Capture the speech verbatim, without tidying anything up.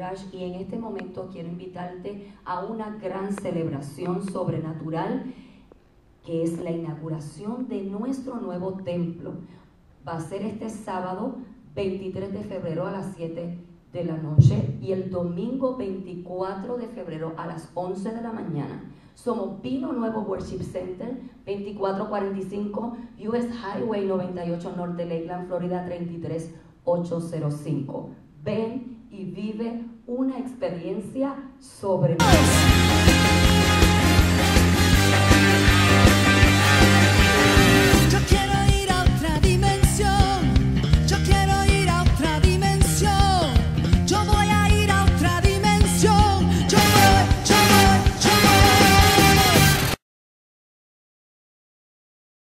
Garage, y en este momento quiero invitarte a una gran celebración sobrenatural que es la inauguración de nuestro nuevo templo. Va a ser este sábado veintitrés de febrero a las siete de la noche y el domingo veinticuatro de febrero a las once de la mañana. Somos Vino Nuevo Worship Center, veinticuatro cuarenta y cinco U S Highway noventa y ocho Norte, Lakeland, Florida treinta y tres ochocientos cinco. Ven y vive una experiencia sobrenatural.